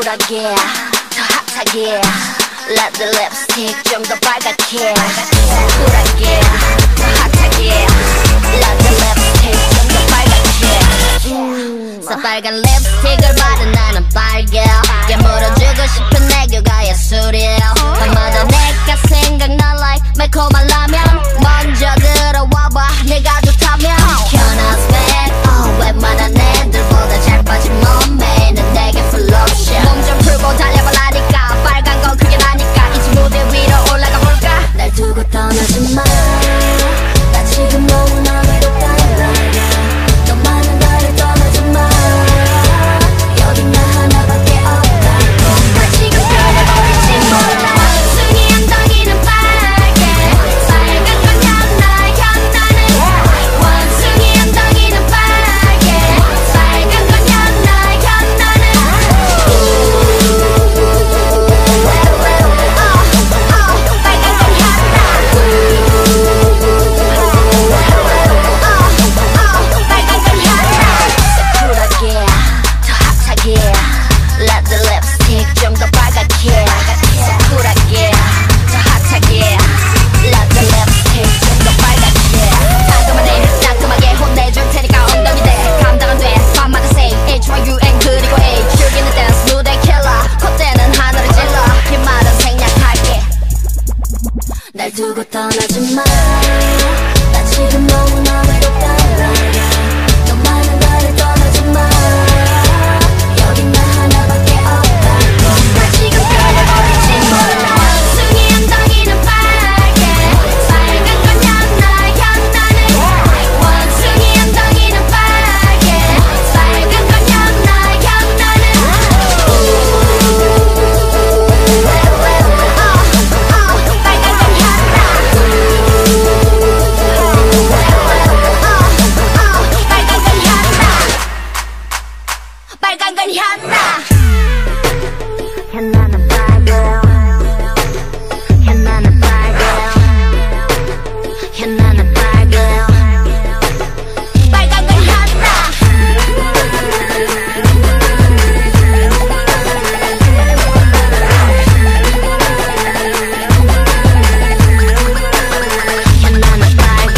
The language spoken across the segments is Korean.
쿨하게 더 핫하게 Let the lipstick 좀 더 빨갛게 쿨하게 더 핫하게 Let the lipstick 좀 더 빨갛게 새빨간 립스틱을 바른 나는 빨개 깨물어주고 싶은 애교가 예술이야 밤마다 내가 생각나 like 매콤한 라면 먼저 들어와봐 내가 좋다면 Can I spend 웬만한 애들보다 잘 빠진 몸매 는 내게 full option 몸 좀 풀고 달려봐라니까 빨간 건 그게 나니까 이제 무대 위로 올라가 볼까 날 두고 떠나지 마 나 지금 너무나 외롭단 말이야 너만은 나를 떠나지 마 여긴 나 하나밖에 없다고 나 지금 변해버릴지 몰라 원숭이 엉덩이는 빨개 빨간 건 향나 향나는 원숭이 엉덩이는 빨개 빨간 건 향나 향나는 빨간 건 향나 빨간 건 향나 쿨하게 더 핫하게 Let the lipstick 좀 더 빨갛게 쿨하게 더 핫하게 Let the lipstick 좀 더 빨갛게 깔끔하네 따끔하게 혼내줄 테니까 엉덩이 대 감당 안 돼 밤마다 say HYUN 그리고 A 즐기는 댄스 무대 킬러 콧대는 하늘을 찔러 긴 말은 생략할게 날 두고 떠나지 마 나 지금 너무나 외롭단 말이야 너만은 나를 떠나지 마 여긴 나 하나밖에 없다고 나 지금 변해버릴지 몰라 원숭이 엉덩이는 빨개 빨간 건 향나 향나는 원숭이 엉덩이는 빨개 빨간 건 향나 향나는 빨간 건 향나 빨간 건 향나 향나는 빨개 향나는 빨개 향나는 빨개 빨간 건 향나 향나는 빨개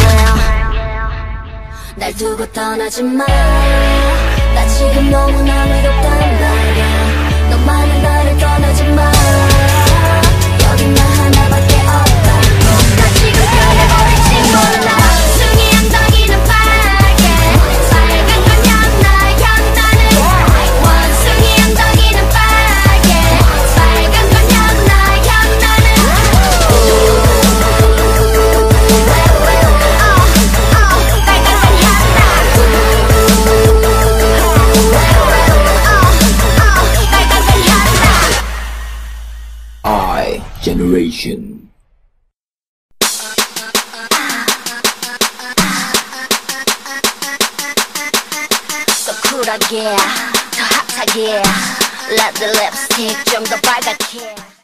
날 두고 떠나지 마 나 지금 너무나 외롭단 말이야 너만은 나를 떠나지 마 여긴 나 하나밖에 없다고 나 지금 변해버릴지 몰라 원숭이 엉덩이는 빨개 빨간 건 향나 향나는 원숭이 엉덩이는 빨개 빨간 건 향나 향나는 빨간 건 향나 I generation. So 쿨하게 더 핫하게 Let the lipstick 좀 더 빨갛게